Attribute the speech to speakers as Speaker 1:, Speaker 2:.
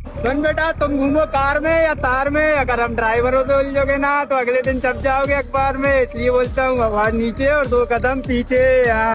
Speaker 1: सुन बेटा, तुम घूमो कार में या तार में, अगर हम ड्राइवर हो तो उलझोगे ना तो अगले दिन छप जाओगे अखबार में, इसलिए बोलता हूँ आवाज नीचे और 2 कदम पीछे।